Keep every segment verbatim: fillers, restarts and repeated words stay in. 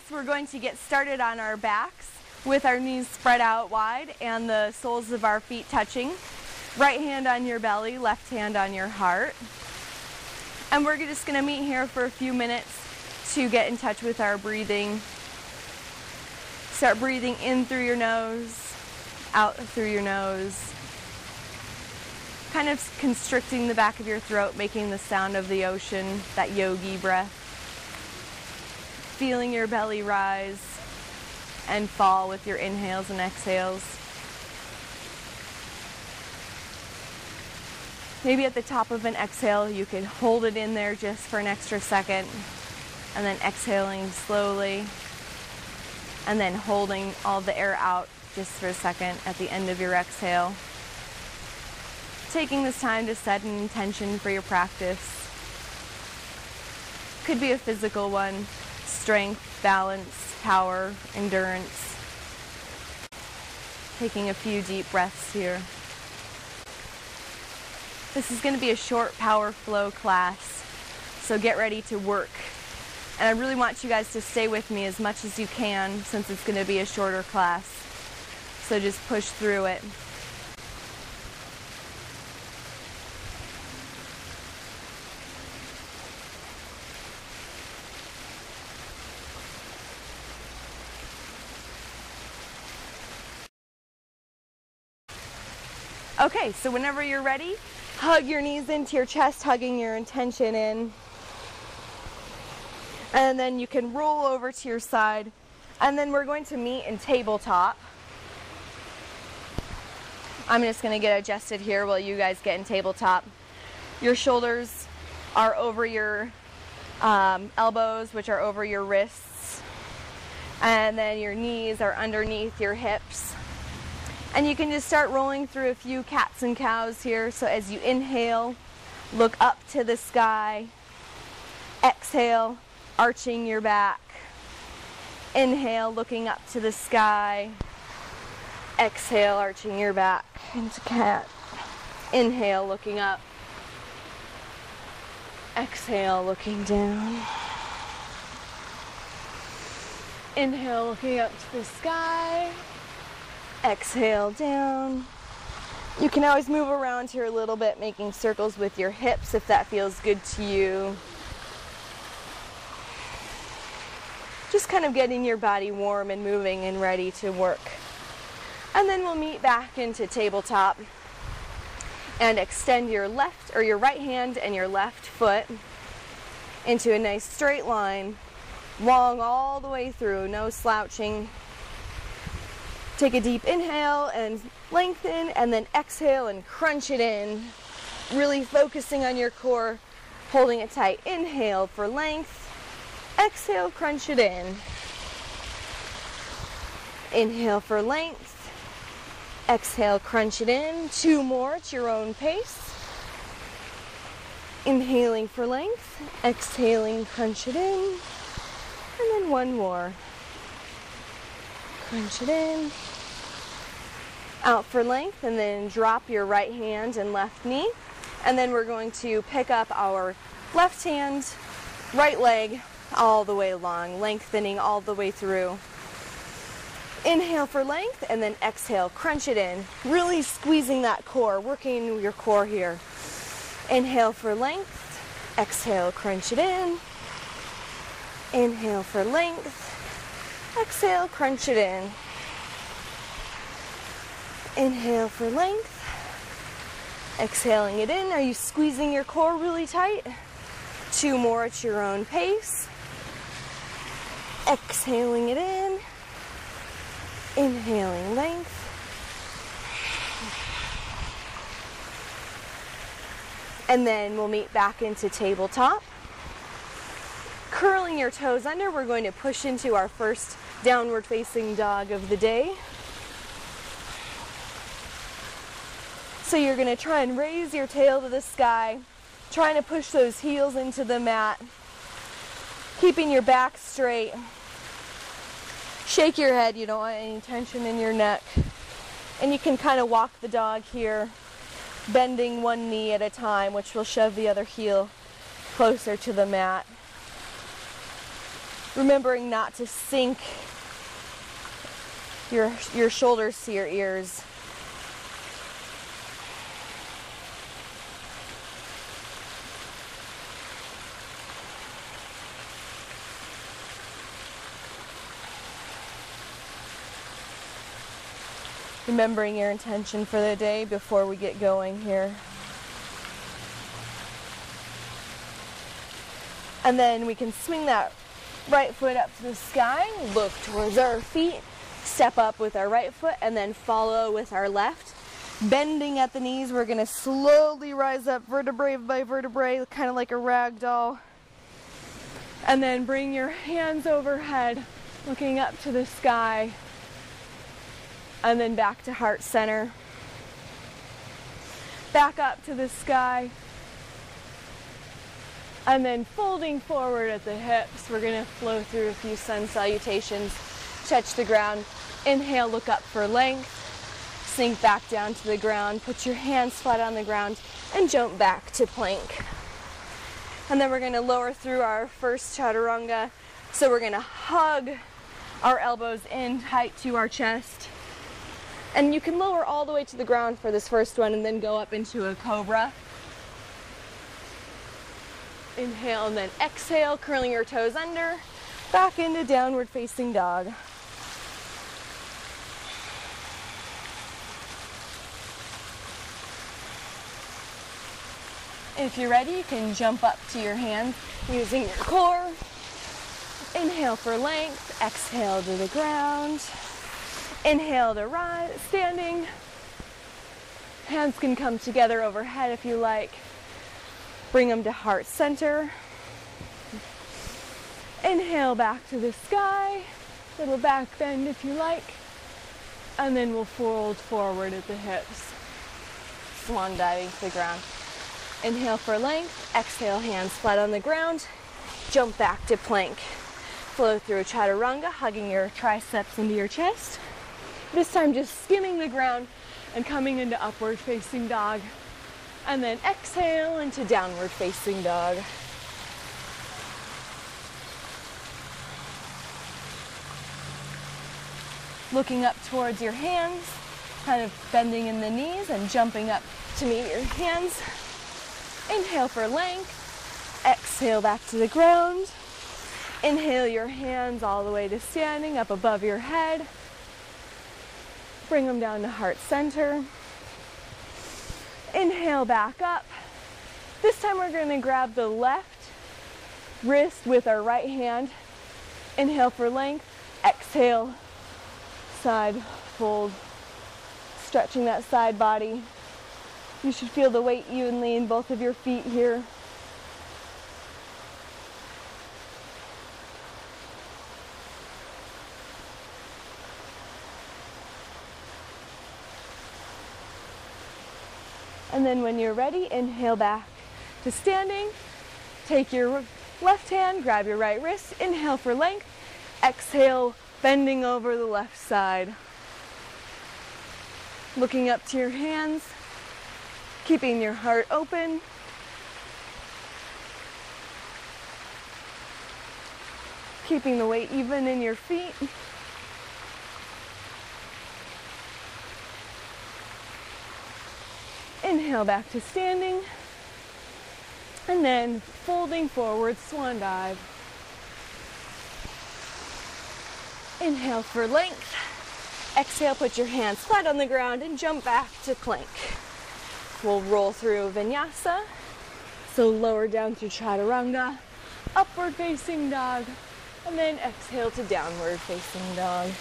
next we're going to get started on our backs with our knees spread out wide and the soles of our feet touching. Right hand on your belly, left hand on your heart. And we're just going to meet here for a few minutes to get in touch with our breathing. Start breathing in through your nose, out through your nose. Kind of constricting the back of your throat, making the sound of the ocean, that yogi breath. Feeling your belly rise and fall with your inhales and exhales. Maybe at the top of an exhale, you can hold it in there just for an extra second, and then exhaling slowly, and then holding all the air out just for a second at the end of your exhale. Taking this time to set an intention for your practice. Could be a physical one, strength, balance, power, endurance. Taking a few deep breaths here. This is going to be a short power flow class, so get ready to work. And I really want you guys to stay with me as much as you can since it's going to be a shorter class. So just push through it. Okay, so whenever you're ready, hug your knees into your chest, hugging your intention in. And then you can roll over to your side. And then we're going to meet in tabletop. I'm just going to get adjusted here while you guys get in tabletop. Your shoulders are over your um, elbows, which are over your wrists. And then your knees are underneath your hips. And you can just start rolling through a few cats and cows here. So as you inhale, look up to the sky. Exhale, arching your back. Inhale, looking up to the sky. Exhale, arching your back into cat. Inhale, looking up. Exhale, looking down. Inhale, looking up to the sky. Exhale down. You can always move around here a little bit, making circles with your hips if that feels good to you. Just kind of getting your body warm and moving and ready to work. And then we'll meet back into tabletop and extend your left or your right hand and your left foot into a nice straight line, long all the way through, no slouching. Take a deep inhale and lengthen, and then exhale and crunch it in. Really focusing on your core, holding it tight. Inhale for length. Exhale, crunch it in. Inhale for length. Exhale, crunch it in. Two more at your own pace. Inhaling for length. Exhaling, crunch it in. And then one more. Crunch it in. Out for length, and then drop your right hand and left knee. And then we're going to pick up our left hand, right leg all the way along, lengthening all the way through. Inhale for length, and then exhale, crunch it in. Really squeezing that core, working your core here. Inhale for length, exhale, crunch it in. Inhale for length, exhale, crunch it in. Inhale for length, exhaling it in. Are you squeezing your core really tight? Two more at your own pace. Exhaling it in. Inhaling length. And then we'll meet back into tabletop. Curling your toes under, we're going to push into our first downward facing dog of the day. So you're going to try and raise your tail to the sky, trying to push those heels into the mat, keeping your back straight. Shake your head, you don't want any tension in your neck. And you can kind of walk the dog here, bending one knee at a time, which will shove the other heel closer to the mat. Remembering not to sink your, your shoulders to your ears. Remembering your intention for the day before we get going here. And then we can swing that right foot up to the sky, look towards our feet, step up with our right foot, and then follow with our left. Bending at the knees, we're gonna slowly rise up vertebrae by vertebrae, kind of like a rag doll. And then bring your hands overhead, looking up to the sky. And then back to heart center. Back up to the sky. And then folding forward at the hips, we're gonna flow through a few sun salutations. Touch the ground. Inhale, look up for length. Sink back down to the ground. Put your hands flat on the ground and jump back to plank. And then we're gonna lower through our first chaturanga. So we're gonna hug our elbows in tight to our chest. And you can lower all the way to the ground for this first one and then go up into a cobra. Inhale and then exhale, curling your toes under, back into downward facing dog. If you're ready, you can jump up to your hands using your core. Inhale for length, exhale to the ground. Inhale to rise, standing. Hands can come together overhead if you like. Bring them to heart center. Inhale back to the sky. Little back bend if you like. And then we'll fold forward at the hips. Swan diving to the ground. Inhale for length. Exhale, hands flat on the ground. Jump back to plank. Flow through chaturanga, hugging your triceps into your chest. This time just skimming the ground and coming into upward facing dog. And then exhale into downward facing dog. Looking up towards your hands, kind of bending in the knees and jumping up to meet your hands. Inhale for length. Exhale back to the ground. Inhale your hands all the way to standing up above your head. Bring them down to heart center. Inhale back up. This time we're going to grab the left wrist with our right hand. Inhale for length. Exhale. Side fold. Stretching that side body. You should feel the weight evenly in both of your feet here. And then when you're ready, inhale back to standing. Take your left hand, grab your right wrist, inhale for length. Exhale, bending over the left side. Looking up to your hands, keeping your heart open. Keeping the weight even in your feet. Inhale back to standing, and then folding forward, swan dive. Inhale for length. Exhale, put your hands flat on the ground and jump back to plank. We'll roll through vinyasa. So lower down through chaturanga, upward facing dog, and then exhale to downward facing dog.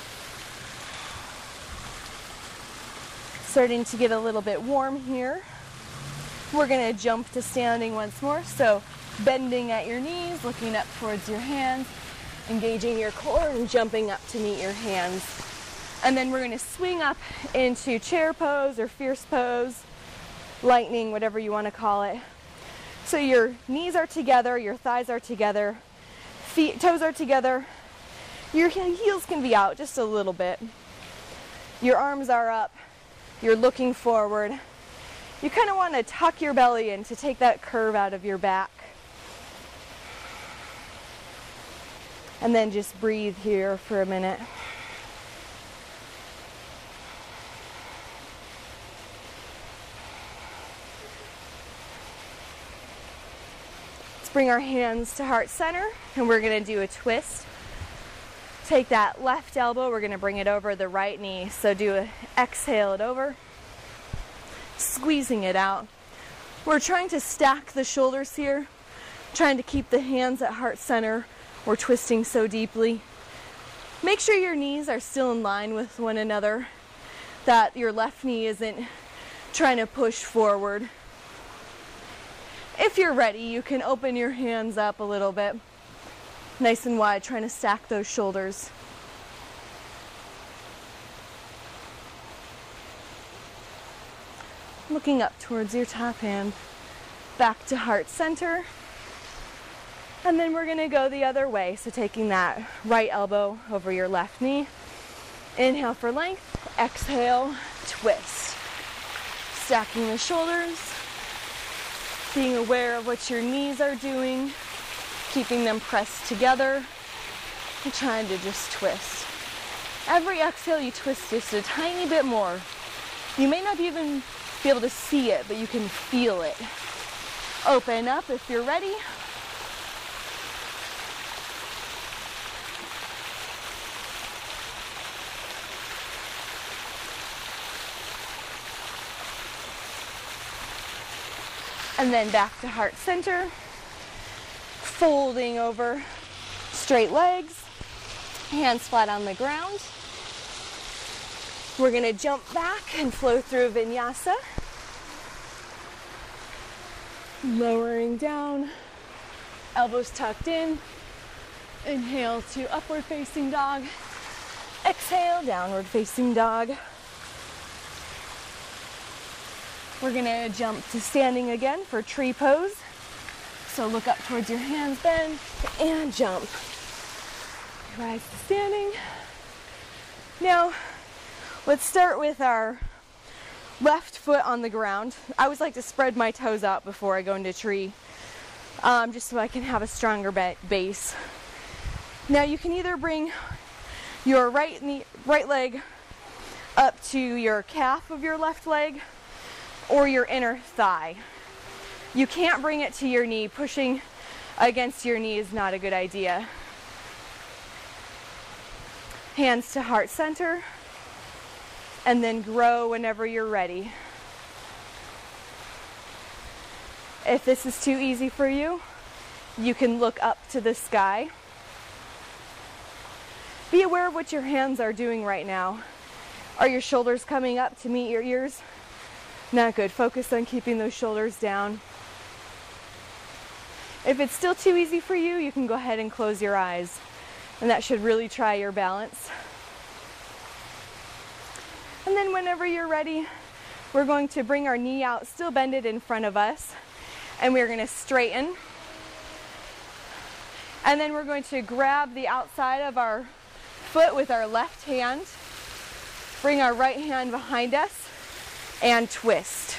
Starting to get a little bit warm here. We're going to jump to standing once more. So bending at your knees, looking up towards your hands, engaging your core and jumping up to meet your hands. And then we're going to swing up into chair pose or fierce pose, lightning, whatever you want to call it. So your knees are together, your thighs are together, feet, toes are together. Your heels can be out just a little bit. Your arms are up. You're looking forward. You kind of want to tuck your belly in to take that curve out of your back. And then just breathe here for a minute. Let's bring our hands to heart center, and we're going to do a twist. Take that left elbow, we're going to bring it over the right knee. So do a exhale it over, squeezing it out. We're trying to stack the shoulders here, trying to keep the hands at heart center. We're twisting so deeply. Make sure your knees are still in line with one another, that your left knee isn't trying to push forward. If you're ready, you can open your hands up a little bit, nice and wide, trying to stack those shoulders. Looking up towards your top hand, back to heart center. And then we're going to go the other way. So taking that right elbow over your left knee. Inhale for length. Exhale, twist. Stacking the shoulders. Being aware of what your knees are doing. Keeping them pressed together. And trying to just twist. Every exhale you twist just a tiny bit more. You may not even be able to see it, but you can feel it. Open up if you're ready. And then back to heart center, folding over, straight legs, hands flat on the ground. We're gonna jump back and flow through vinyasa. Lowering down, elbows tucked in. Inhale to upward facing dog. Exhale, downward facing dog. We're gonna jump to standing again for tree pose. So look up towards your hands, bend, and jump. Rise to standing. Now, let's start with our left foot on the ground. I always like to spread my toes out before I go into tree, um, just so I can have a stronger base. Now you can either bring your right knee, right leg up to your calf of your left leg, or your inner thigh. You can't bring it to your knee. Pushing against your knee is not a good idea. Hands to heart center, and then grow whenever you're ready. If this is too easy for you, you can look up to the sky. Be aware of what your hands are doing right now. Are your shoulders coming up to meet your ears? Not good. Focus on keeping those shoulders down. If it's still too easy for you, you can go ahead and close your eyes. And that should really try your balance. And then whenever you're ready, we're going to bring our knee out, still bended in front of us. And we're going to straighten. And then we're going to grab the outside of our foot with our left hand. Bring our right hand behind us. And twist.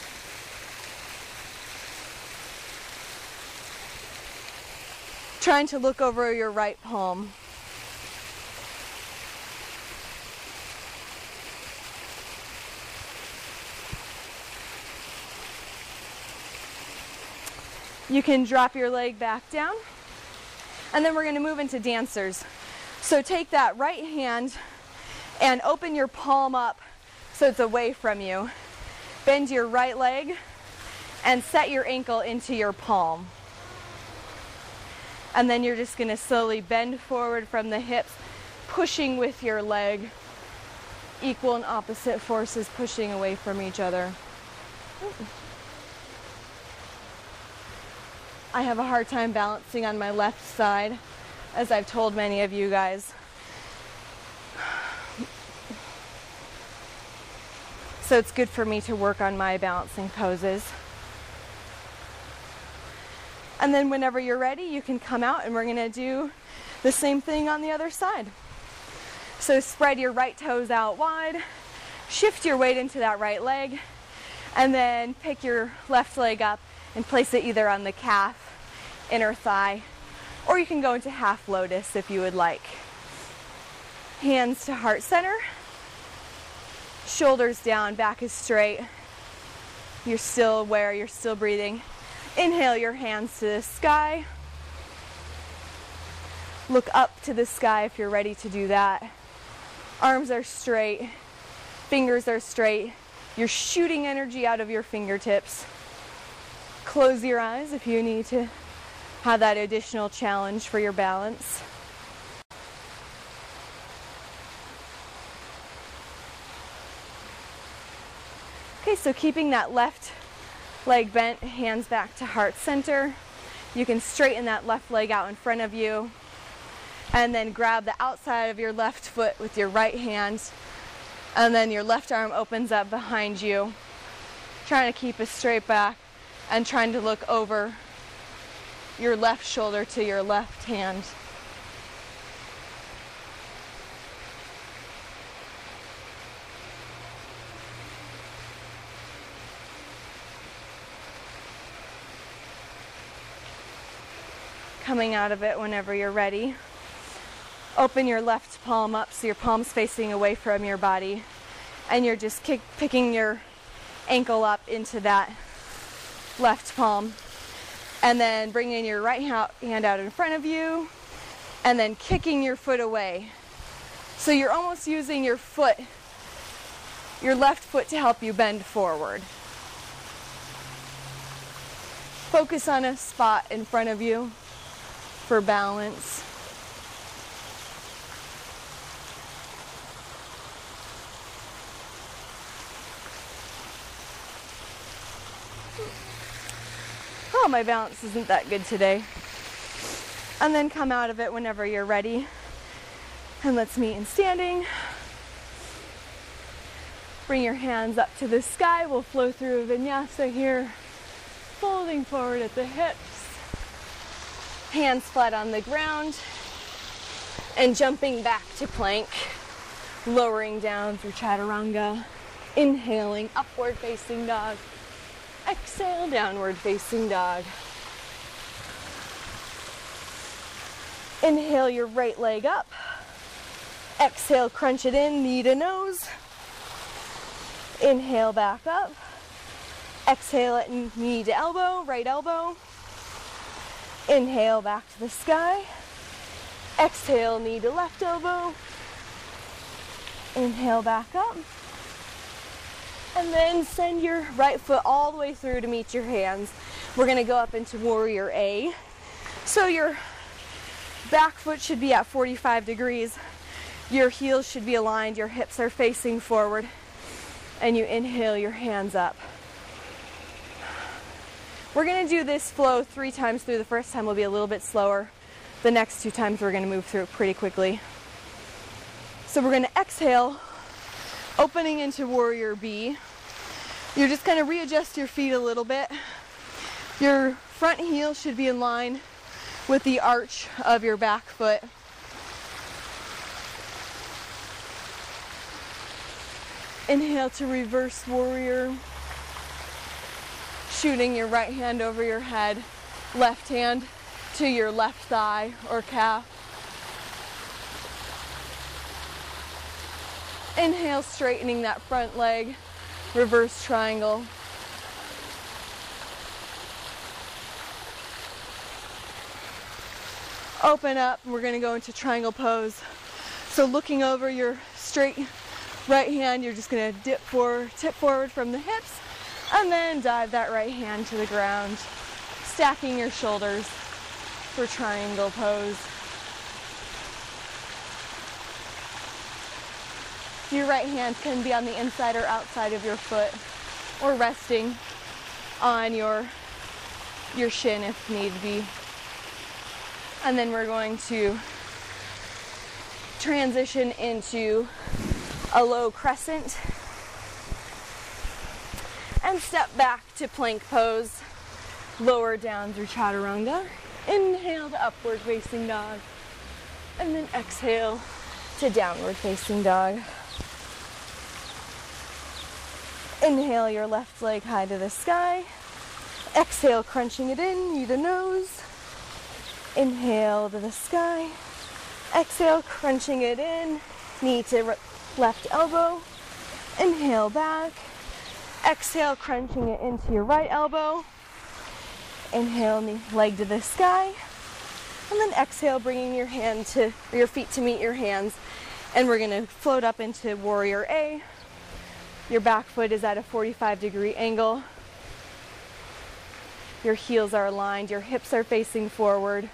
Trying to look over your right palm. You can drop your leg back down. And then we're going to move into dancers. So take that right hand and open your palm up so it's away from you. Bend your right leg and set your ankle into your palm. And then you're just going to slowly bend forward from the hips, pushing with your leg. Equal and opposite forces pushing away from each other. I have a hard time balancing on my left side, as I've told many of you guys. So it's good for me to work on my balancing poses. And then whenever you're ready, you can come out and we're going to do the same thing on the other side. So spread your right toes out wide, shift your weight into that right leg, and then pick your left leg up and place it either on the calf, inner thigh, or you can go into half lotus if you would like. Hands to heart center, shoulders down, back is straight. You're still aware, you're still breathing. Inhale your hands to the sky. Look up to the sky if you're ready to do that. Arms are straight, fingers are straight. You're shooting energy out of your fingertips. Close your eyes if you need to have that additional challenge for your balance. Okay, so keeping that left leg bent, hands back to heart center. You can straighten that left leg out in front of you and then grab the outside of your left foot with your right hand, and then your left arm opens up behind you, trying to keep a straight back and trying to look over your left shoulder to your left hand. Coming out of it whenever you're ready. Open your left palm up so your palm's facing away from your body, and you're just kick, picking your ankle up into that left palm, and then bringing your right hand out in front of you and then kicking your foot away. So you're almost using your foot, your left foot, to help you bend forward. Focus on a spot in front of you for balance. Oh, my balance isn't that good today. And then come out of it whenever you're ready. And let's meet in standing. Bring your hands up to the sky. We'll flow through a vinyasa here. Folding forward at the hips. Hands flat on the ground. And jumping back to plank. Lowering down through chaturanga. Inhaling, upward facing dog. Exhale, downward facing dog. Inhale your right leg up. Exhale, crunch it in, knee to nose. Inhale, back up. Exhale at knee to elbow, right elbow. Inhale, back to the sky. Exhale, knee to left elbow. Inhale, back up. And then send your right foot all the way through to meet your hands. We're gonna go up into warrior A. So your back foot should be at forty-five degrees. Your heels should be aligned, your hips are facing forward. And you inhale your hands up. We're gonna do this flow three times through. The first time will be a little bit slower. The next two times we're gonna move through it pretty quickly. So we're gonna exhale, opening into warrior B. You're just gonna readjust your feet a little bit. Your front heel should be in line with the arch of your back foot. Inhale to reverse warrior. Shooting your right hand over your head, left hand to your left thigh or calf. Inhale, straightening that front leg, reverse triangle. Open up, we're gonna go into triangle pose. So looking over your straight right hand, you're just gonna dip forward, tip forward from the hips, and then dive that right hand to the ground, stacking your shoulders for triangle pose. Your right hand can be on the inside or outside of your foot, or resting on your, your shin if need be. And then we're going to transition into a low crescent and step back to plank pose. Lower down through chaturanga. Inhale to upward facing dog. And then exhale to downward facing dog. Inhale your left leg high to the sky. Exhale, crunching it in, knee to nose. Inhale to the sky. Exhale, crunching it in. Knee to left elbow. Inhale back. Exhale, crunching it into your right elbow. Inhale, knee, leg to the sky. And then exhale, bringing your hand to, or your feet to meet your hands. And we're gonna float up into Warrior A. Your back foot is at a forty-five degree angle. Your heels are aligned, your hips are facing forward.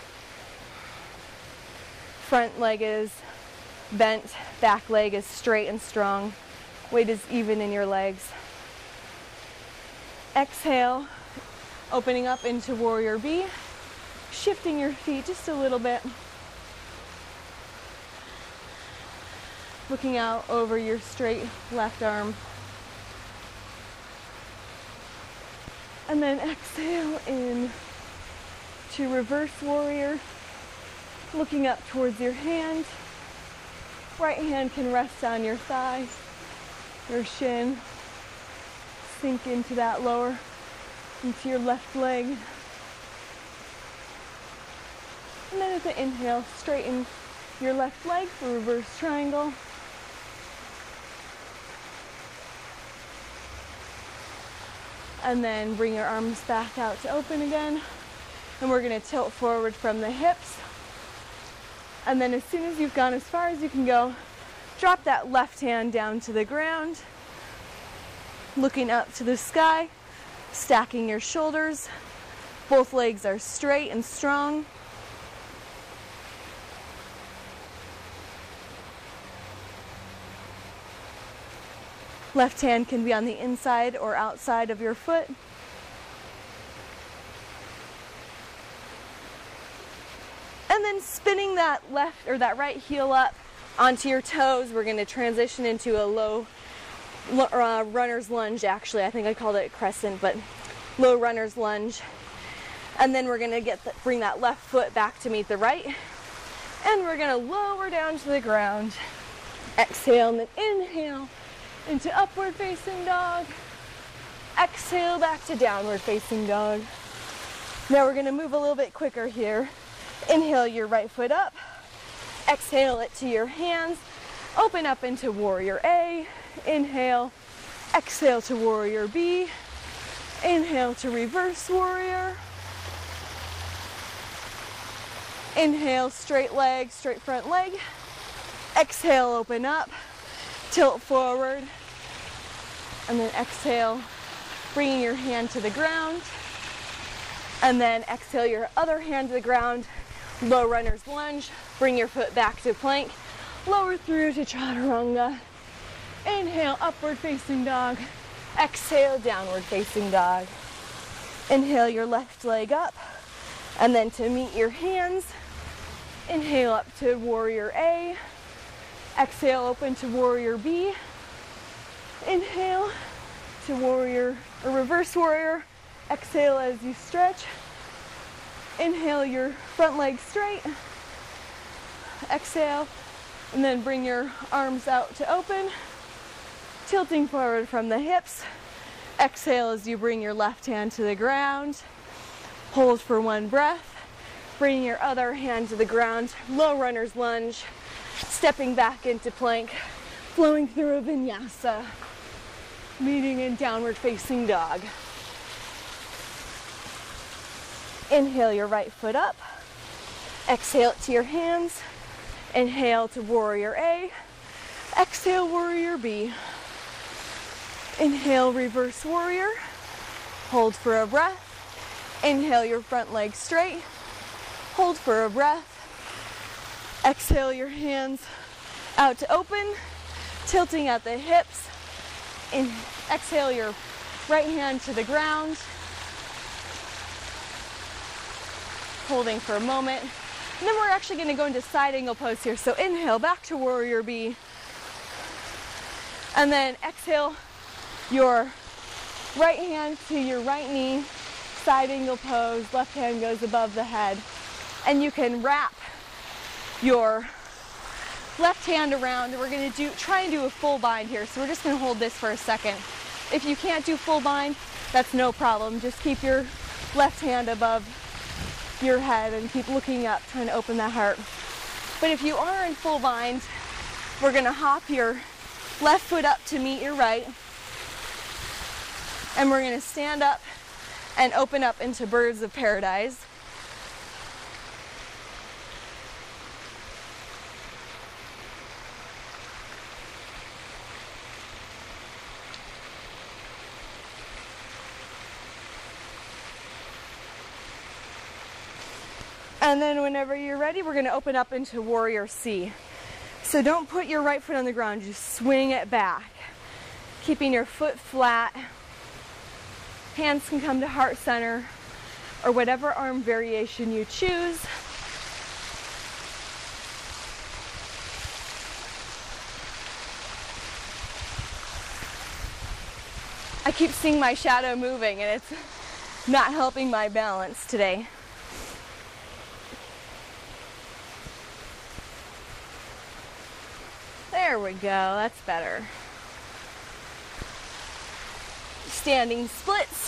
Front leg is bent, back leg is straight and strong. Weight is even in your legs. Exhale, opening up into Warrior B, shifting your feet just a little bit. Looking out over your straight left arm. And then exhale in to Reverse Warrior. Looking up towards your hand. Right hand can rest on your thigh, your shin. Sink into that lower, into your left leg. And then at the inhale, straighten your left leg for Reverse Triangle. And then bring your arms back out to open again. And we're gonna tilt forward from the hips. And then as soon as you've gone as far as you can go, drop that left hand down to the ground. Looking up to the sky, stacking your shoulders. Both legs are straight and strong. Left hand can be on the inside or outside of your foot. And then spinning that left or that right heel up onto your toes, we're going to transition into a low uh, runner's lunge. Actually, I think I called it crescent, but low runner's lunge. And then we're going to get the, bring that left foot back to meet the right. And we're going to lower down to the ground. Exhale and then inhale into upward facing dog. Exhale back to downward facing dog. Now we're going to move a little bit quicker here. Inhale your right foot up. Exhale it to your hands. Open up into Warrior A. Inhale. Exhale to Warrior B. Inhale to Reverse Warrior. Inhale, straight leg, straight front leg. Exhale, open up. Tilt forward. And then exhale, bringing your hand to the ground. And then exhale your other hand to the ground. Low runner's lunge. Bring your foot back to plank. Lower through to chaturanga. Inhale, upward facing dog. Exhale, downward facing dog. Inhale your left leg up. And then to meet your hands, inhale up to Warrior A. Exhale, open to Warrior B. Inhale to Warrior or Reverse Warrior. Exhale as you stretch. Inhale your front leg straight. Exhale, and then bring your arms out to open. Tilting forward from the hips. Exhale as you bring your left hand to the ground. Hold for one breath. Bring your other hand to the ground. Low runner's lunge. Stepping back into plank. Flowing through a vinyasa. Meeting in downward facing dog. Inhale your right foot up. Exhale it to your hands. Inhale to Warrior A. Exhale Warrior B. Inhale Reverse Warrior. Hold for a breath. Inhale your front leg straight. Hold for a breath. Exhale your hands out to open. Tilting at the hips. In, exhale your right hand to the ground. Holding for a moment. And then we're actually going to go into side angle pose here. So inhale back to Warrior B. And then exhale your right hand to your right knee. Side angle pose. Left hand goes above the head. And you can wrap your left hand around. We're going to do try and do a full bind here. So we're just going to hold this for a second. If you can't do full bind, that's no problem. Just keep your left hand above your head and keep looking up, trying to open that heart. But if you are in full bind, we're gonna hop your left foot up to meet your right, and we're gonna stand up and open up into birds of paradise. And then whenever you're ready, we're gonna open up into warrior C. So don't put your right foot on the ground, just swing it back. Keeping your foot flat. Hands can come to heart center or whatever arm variation you choose. I keep seeing my shadow moving and it's not helping my balance today. There we go, that's better. Standing splits.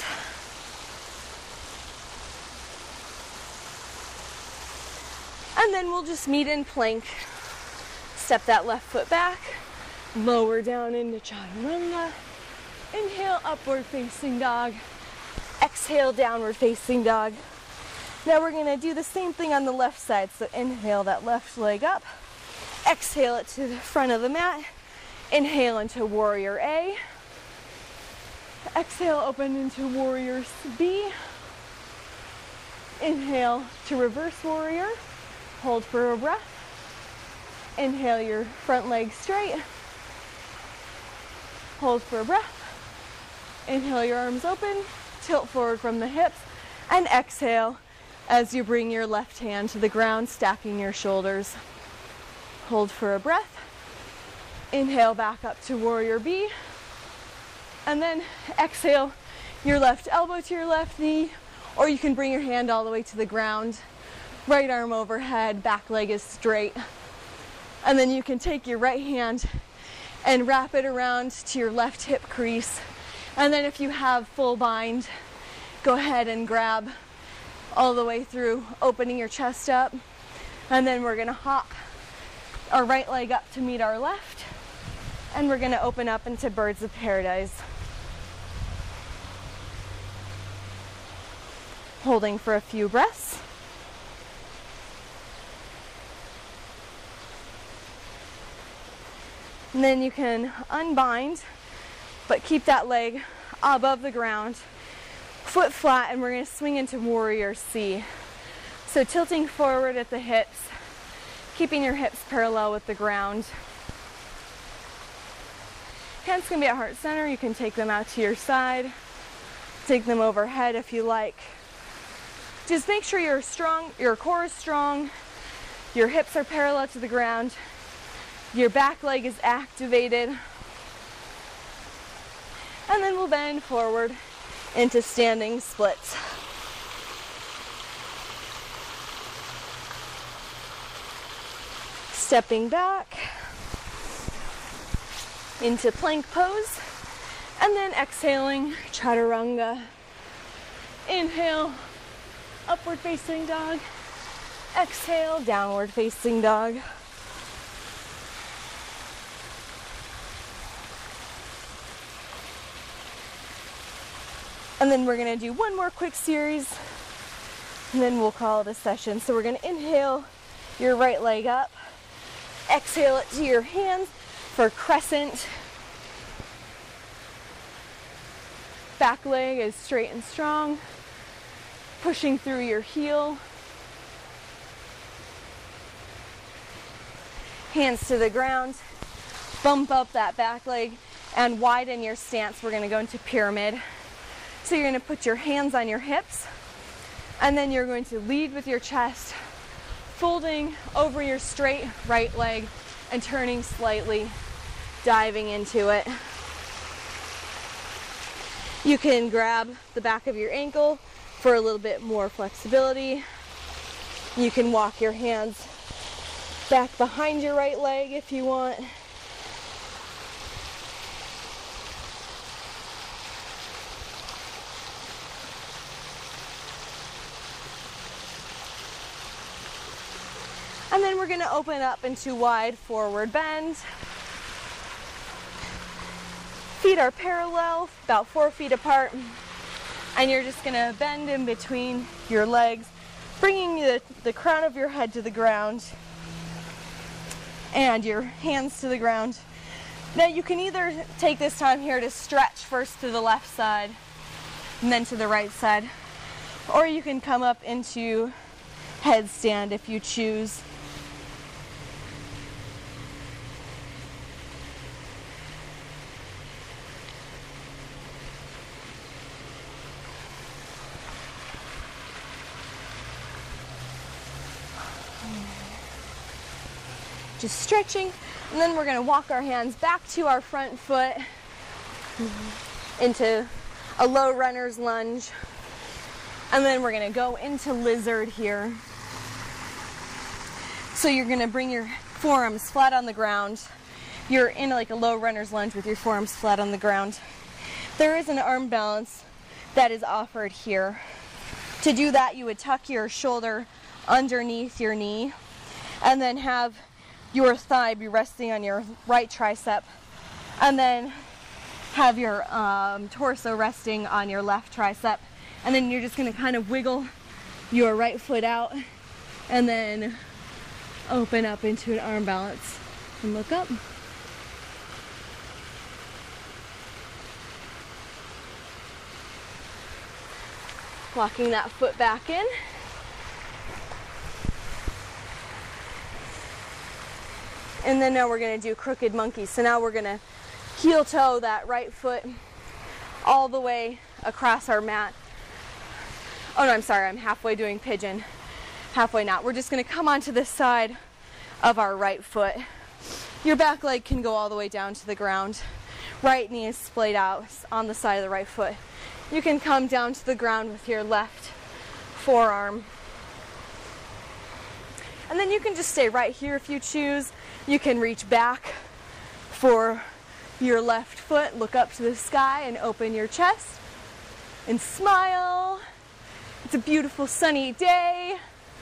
And then we'll just meet in plank. Step that left foot back, lower down into chaturanga. Inhale, upward facing dog. Exhale, downward facing dog. Now we're gonna do the same thing on the left side. So inhale that left leg up. Exhale it to the front of the mat. Inhale into warrior A. Exhale, open into warrior B. Inhale to reverse warrior. Hold for a breath. Inhale your front leg straight. Hold for a breath. Inhale your arms open. Tilt forward from the hips. And exhale as you bring your left hand to the ground, stacking your shoulders. Hold for a breath. Inhale back up to warrior B. And then exhale your left elbow to your left knee, or you can bring your hand all the way to the ground. Right arm overhead, back leg is straight. And then you can take your right hand and wrap it around to your left hip crease. And then if you have full bind, go ahead and grab all the way through, opening your chest up. And then we're gonna hop our right leg up to meet our left. And we're gonna open up into birds of paradise. Holding for a few breaths. And then you can unbind, but keep that leg above the ground, foot flat, and we're going to swing into warrior C. So tilting forward at the hips, keeping your hips parallel with the ground. Hands can be at heart center. You can take them out to your side, take them overhead if you like. Just make sure you're strong, your core is strong, your hips are parallel to the ground, your back leg is activated. And then we'll bend forward into standing splits. Stepping back into plank pose, and then exhaling, chaturanga. Inhale, upward facing dog. Exhale, downward facing dog. And then we're gonna do one more quick series, and then we'll call it a session. So we're gonna inhale your right leg up, exhale it to your hands for crescent. Back leg is straight and strong, pushing through your heel. Hands to the ground, bump up that back leg and widen your stance. We're gonna go into pyramid. So you're gonna put your hands on your hips, and then you're going to lead with your chest, folding over your straight right leg and turning slightly, diving into it. You can grab the back of your ankle for a little bit more flexibility. You can walk your hands back behind your right leg if you want. And then we're gonna open up into wide forward bend. Feet are parallel, about four feet apart. And you're just gonna bend in between your legs, bringing the, the crown of your head to the ground and your hands to the ground. Now you can either take this time here to stretch first to the left side and then to the right side, or you can come up into headstand if you choose. Just stretching, and then we're going to walk our hands back to our front foot into a low runner's lunge, and then we're going to go into lizard here. So you're going to bring your forearms flat on the ground. You're in like a low runner's lunge with your forearms flat on the ground. There is an arm balance that is offered here. To do that, you would tuck your shoulder underneath your knee and then have your thigh be resting on your right tricep, and then have your um, torso resting on your left tricep, and then you're just going to kind of wiggle your right foot out and then open up into an arm balance and look up. Walking that foot back in. And then now we're going to do crooked monkey. So now we're going to heel toe that right foot all the way across our mat. Oh no, I'm sorry, I'm halfway doing pigeon. Halfway not. We're just going to come onto this side of our right foot. Your back leg can go all the way down to the ground. Right knee is splayed out on the side of the right foot. You can come down to the ground with your left forearm. And then you can just stay right here if you choose. You can reach back for your left foot, look up to the sky and open your chest and smile. It's a beautiful sunny day.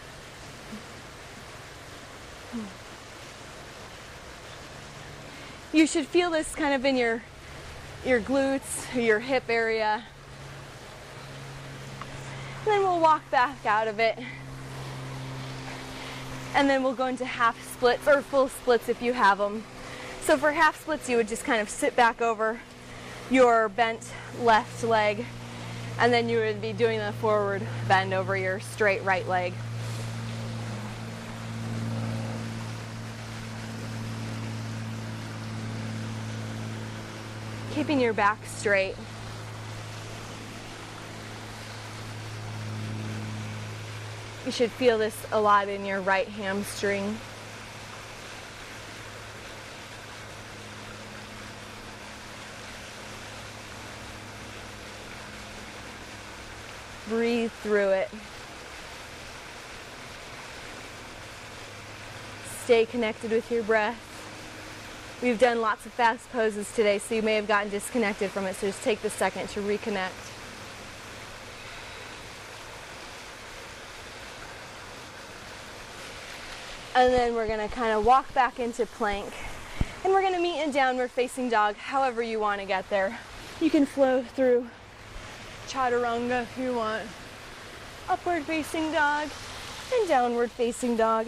You should feel this kind of in your, your glutes, your hip area. And then we'll walk back out of it. And then we'll go into half splits or full splits if you have them. So for half splits, you would just kind of sit back over your bent left leg, and then you would be doing the forward bend over your straight right leg. Keeping your back straight. You should feel this a lot in your right hamstring. Breathe through it. Stay connected with your breath. We've done lots of fast poses today, so you may have gotten disconnected from it, so just take the second to reconnect. And then we're going to kind of walk back into plank. And we're going to meet in downward facing dog, however you want to get there. You can flow through chaturanga if you want. Upward facing dog and downward facing dog.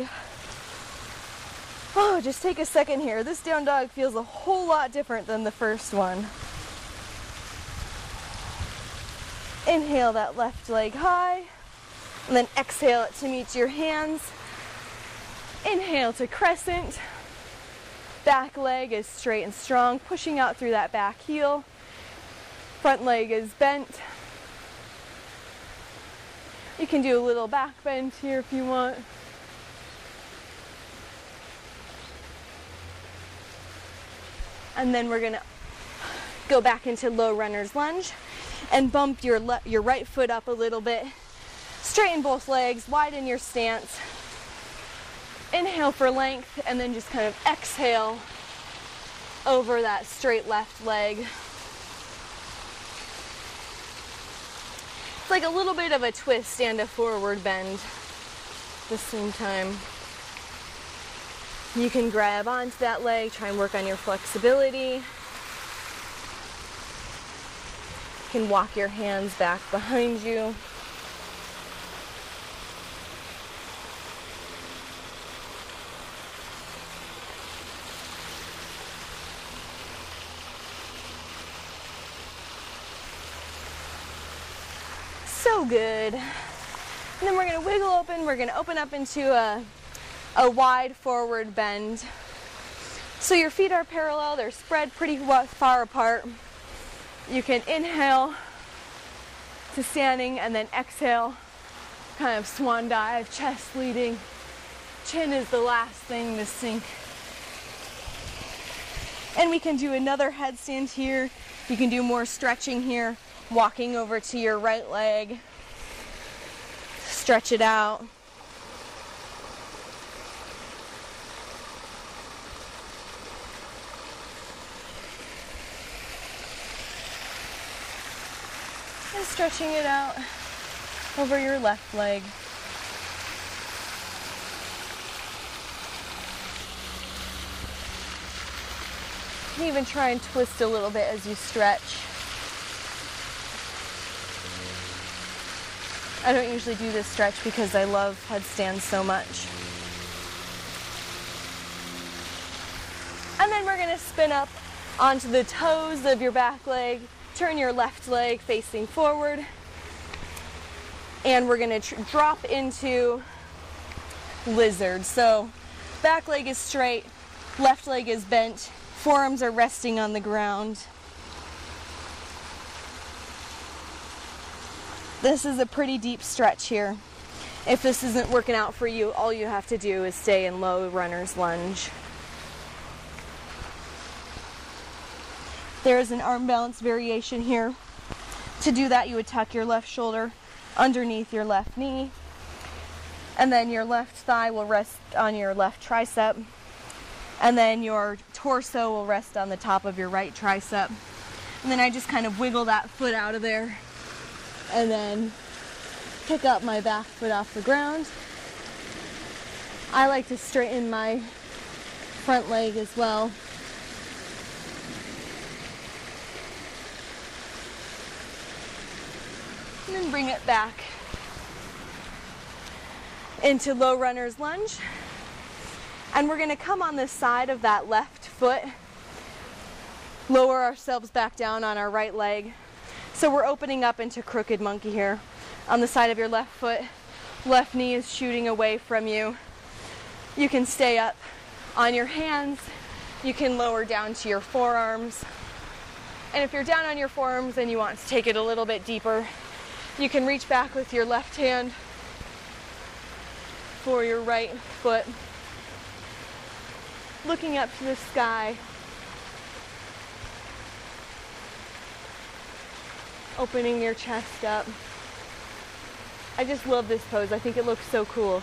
Oh, just take a second here. This down dog feels a whole lot different than the first one. Inhale that left leg high, and then exhale it to meet your hands. Inhale to crescent. Back leg is straight and strong, pushing out through that back heel. Front leg is bent. You can do a little back bend here if you want. And then we're gonna go back into low runner's lunge and bump your, le your right foot up a little bit. Straighten both legs, widen your stance. Inhale for length, and then just kind of exhale over that straight left leg. It's like a little bit of a twist and a forward bend at the same time. You can grab onto that leg, try and work on your flexibility. You can walk your hands back behind you. So good. And then we're going to wiggle open. We're going to open up into a, a wide forward bend. So your feet are parallel. They're spread pretty far apart. You can inhale to standing and then exhale, kind of swan dive, chest leading. Chin is the last thing to sink. And we can do another headstand here. You can do more stretching here. Walking over to your right leg, stretch it out. And stretching it out over your left leg. You can even try and twist a little bit as you stretch. I don't usually do this stretch because I love headstands so much. And then we're going to spin up onto the toes of your back leg. Turn your left leg facing forward. And we're going to drop into lizard. So back leg is straight, left leg is bent, forearms are resting on the ground. This is a pretty deep stretch here. If this isn't working out for you, all you have to do is stay in low runner's lunge. There is an arm balance variation here. To do that, you would tuck your left shoulder underneath your left knee, and then your left thigh will rest on your left tricep, and then your torso will rest on the top of your right tricep. And then I just kind of wiggle that foot out of there and then pick up my back foot off the ground. I like to straighten my front leg as well. And then bring it back into low runner's lunge. And we're going to come on the side of that left foot, lower ourselves back down on our right leg. So we're opening up into crooked monkey here. On the side of your left foot, left knee is shooting away from you. You can stay up on your hands. You can lower down to your forearms. And if you're down on your forearms and you want to take it a little bit deeper, you can reach back with your left hand for your right foot, looking up to the sky. Opening your chest up. I just love this pose. I think it looks so cool.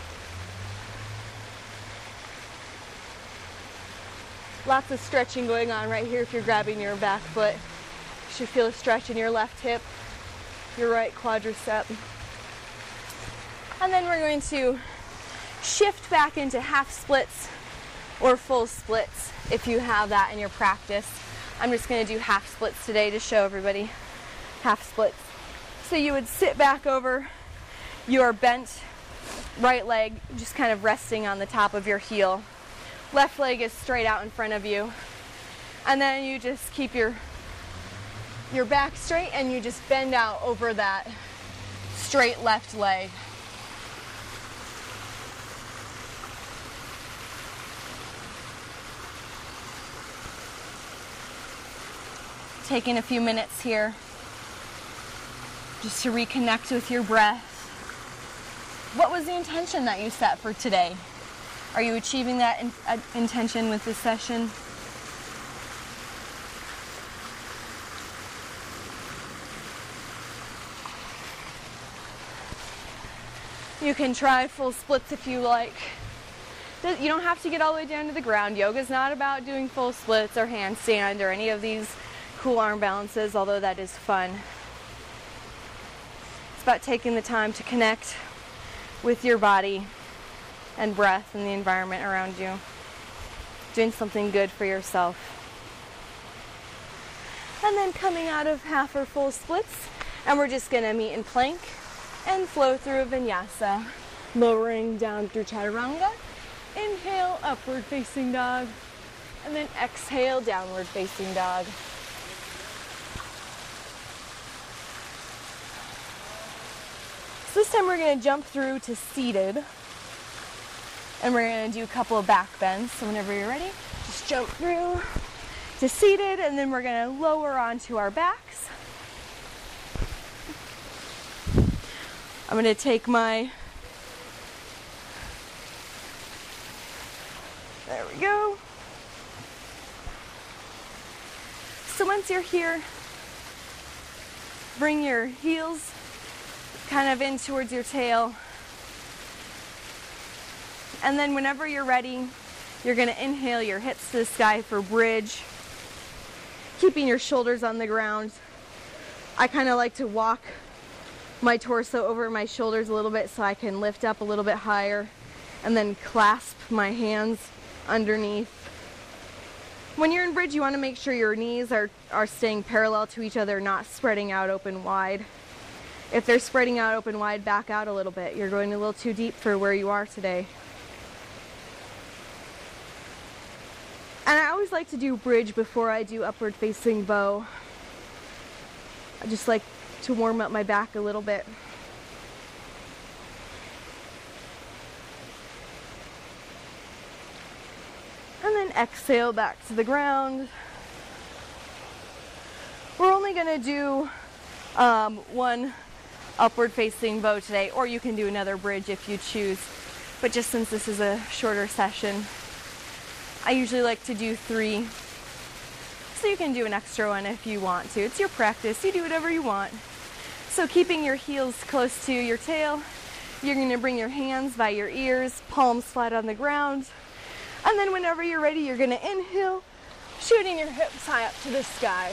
Lots of stretching going on right here if you're grabbing your back foot. You should feel a stretch in your left hip, your right quadricep. And then we're going to shift back into half splits or full splits if you have that in your practice. I'm just going to do half splits today to show everybody. Half splits. So you would sit back over your bent right leg, just kind of resting on the top of your heel. Left leg is straight out in front of you. And then you just keep your, your back straight and you just bend out over that straight left leg. Taking a few minutes here just to reconnect with your breath. What was the intention that you set for today? Are you achieving that in, uh, intention with this session? You can try full splits if you like. You don't have to get all the way down to the ground. Yoga's not about doing full splits or handstand or any of these cool arm balances, although that is fun. It's about taking the time to connect with your body and breath and the environment around you. doing something good for yourself. And then coming out of half or full splits, and we're just gonna meet in plank and flow through vinyasa. Lowering down through chaturanga. Inhale, upward facing dog. And then exhale, downward facing dog. So this time we're gonna jump through to seated. And we're gonna do a couple of back bends. So whenever you're ready, just jump through to seated, and then we're gonna lower onto our backs. I'm gonna take my, there we go. So once you're here, bring your heels kind of in towards your tail. And then whenever you're ready, you're gonna inhale your hips to the sky for bridge, keeping your shoulders on the ground. I kind of like to walk my torso over my shoulders a little bit so I can lift up a little bit higher, and then clasp my hands underneath. When you're in bridge, you want to make sure your knees are, are staying parallel to each other, not spreading out open wide. If they're spreading out open wide, back out a little bit. You're going a little too deep for where you are today. And I always like to do bridge before I do upward facing bow. I just like to warm up my back a little bit. And then exhale back to the ground. We're only gonna do um, one upward facing bow today, or you can do another bridge if you choose. But just since this is a shorter session, I usually like to do three. So you can do an extra one if you want to. It's your practice, you do whatever you want. So keeping your heels close to your tail, you're gonna bring your hands by your ears, palms flat on the ground. And then whenever you're ready, you're gonna inhale, shooting your hips high up to the sky.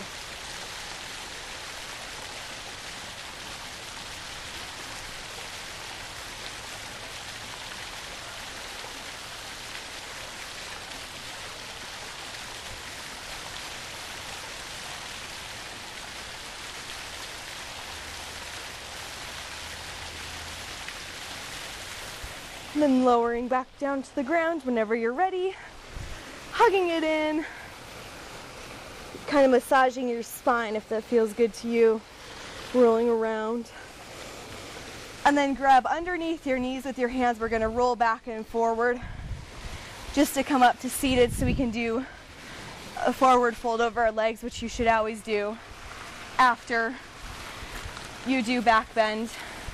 Then lowering back down to the ground whenever you're ready, hugging it in, kind of massaging your spine if that feels good to you, rolling around. And then grab underneath your knees with your hands. We're going to roll back and forward just to come up to seated, so we can do a forward fold over our legs, which you should always do after you do back bend.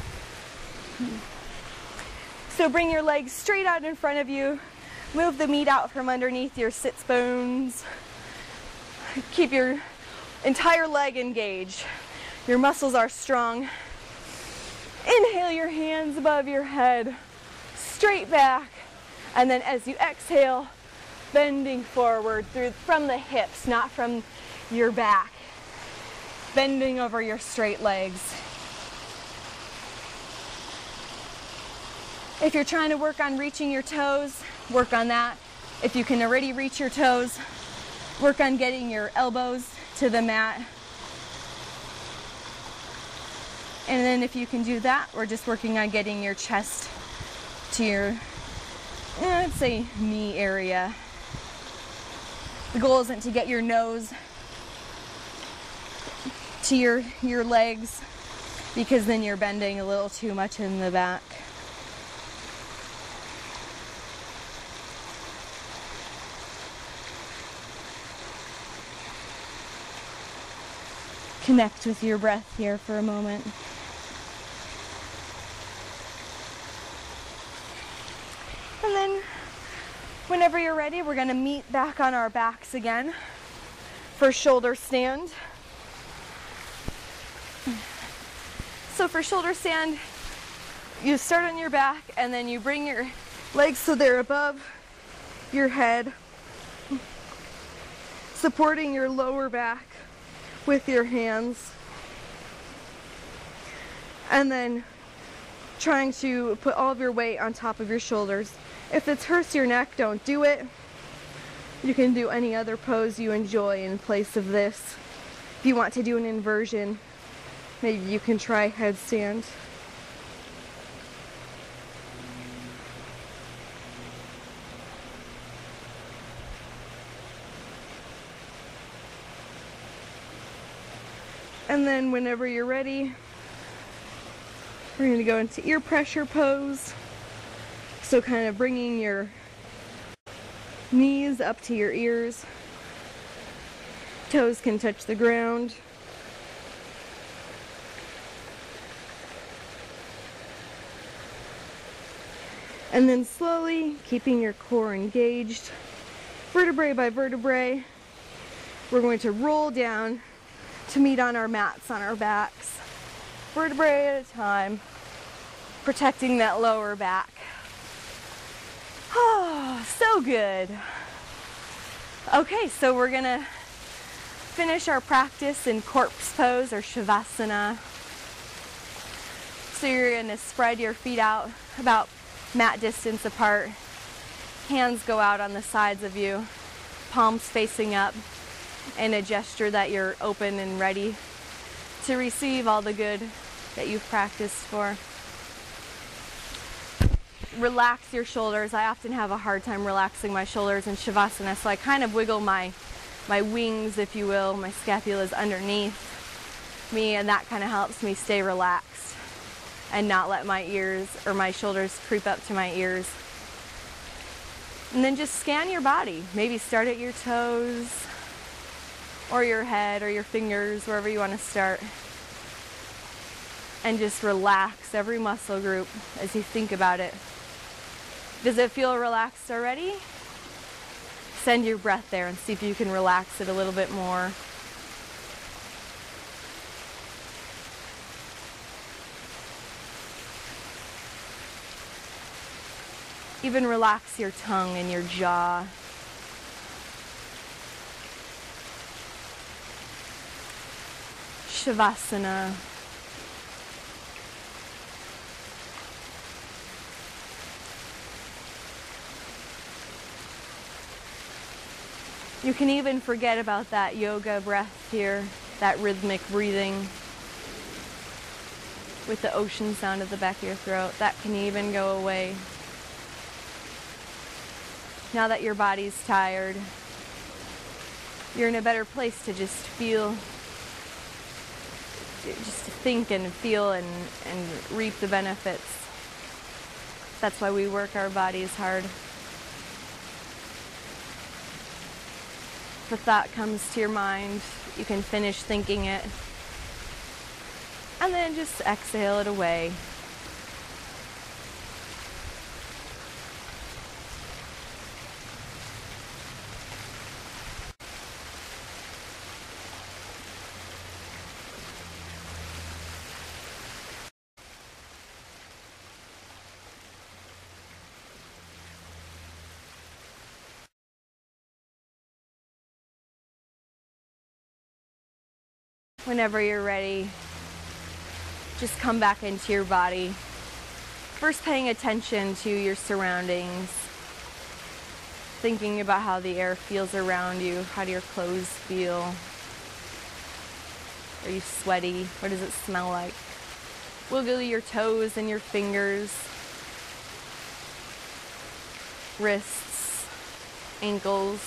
So bring your legs straight out in front of you. Move the meat out from underneath your sits bones. Keep your entire leg engaged. Your muscles are strong. Inhale your hands above your head, straight back. And then as you exhale, bending forward through from the hips, not from your back. Bending over your straight legs. If you're trying to work on reaching your toes, work on that. If you can already reach your toes, work on getting your elbows to the mat. And then if you can do that, we're just working on getting your chest to your, I'd say, knee area. The goal isn't to get your nose to your, your legs, because then you're bending a little too much in the back. Connect with your breath here for a moment. And then whenever you're ready, we're going to meet back on our backs again for shoulder stand. So for shoulder stand, you start on your back and then you bring your legs so they're above your head, supporting your lower back with your hands, and then trying to put all of your weight on top of your shoulders. If it hurts your neck, don't do it. You can do any other pose you enjoy in place of this. If you want to do an inversion, maybe you can try headstand. And then whenever you're ready, we're going to go into ear pressure pose. So kind of bringing your knees up to your ears. Toes can touch the ground. And then slowly, keeping your core engaged, vertebrae by vertebrae, we're going to roll down to meet on our mats on our backs, vertebrae at a time, protecting that lower back. Oh, so good. Okay, so we're gonna finish our practice in corpse pose or shavasana. So you're gonna spread your feet out about mat distance apart. Hands go out on the sides of you, palms facing up, in a gesture that you're open and ready to receive all the good that you've practiced for. Relax your shoulders. I often have a hard time relaxing my shoulders in shavasana, so I kind of wiggle my my wings, if you will, my scapulas underneath me, and that kind of helps me stay relaxed and not let my ears or my shoulders creep up to my ears. And then just scan your body. Maybe start at your toes or your head or your fingers, wherever you want to start. And just relax every muscle group as you think about it. Does it feel relaxed already? Send your breath there and see if you can relax it a little bit more. Even relax your tongue and your jaw. Shavasana. You can even forget about that yoga breath here, that rhythmic breathing with the ocean sound at the back of your throat. That can even go away. Now that your body's tired, you're in a better place to just feel, just to think and feel and, and reap the benefits. That's why we work our bodies hard. If a thought comes to your mind, you can finish thinking it, and then just exhale it away. Whenever you're ready, just come back into your body. First, paying attention to your surroundings, thinking about how the air feels around you. How do your clothes feel? Are you sweaty? What does it smell like? Wiggle your toes and your fingers, wrists, ankles.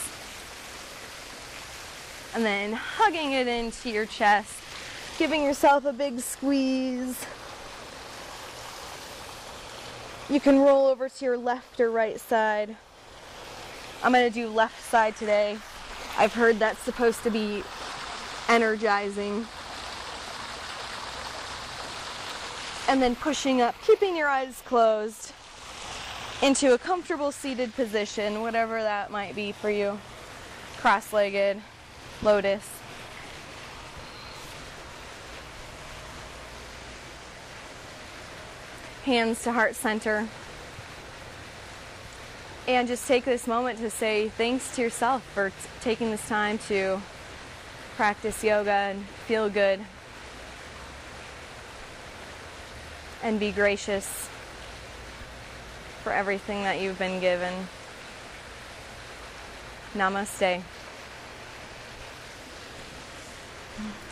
And then hugging it into your chest, giving yourself a big squeeze. You can roll over to your left or right side. I'm going to do left side today. I've heard that's supposed to be energizing. And then pushing up, keeping your eyes closed into a comfortable seated position, whatever that might be for you. Cross-legged. Lotus. Hands to heart center. And just take this moment to say thanks to yourself for t- taking this time to practice yoga and feel good. And be gracious for everything that you've been given. Namaste.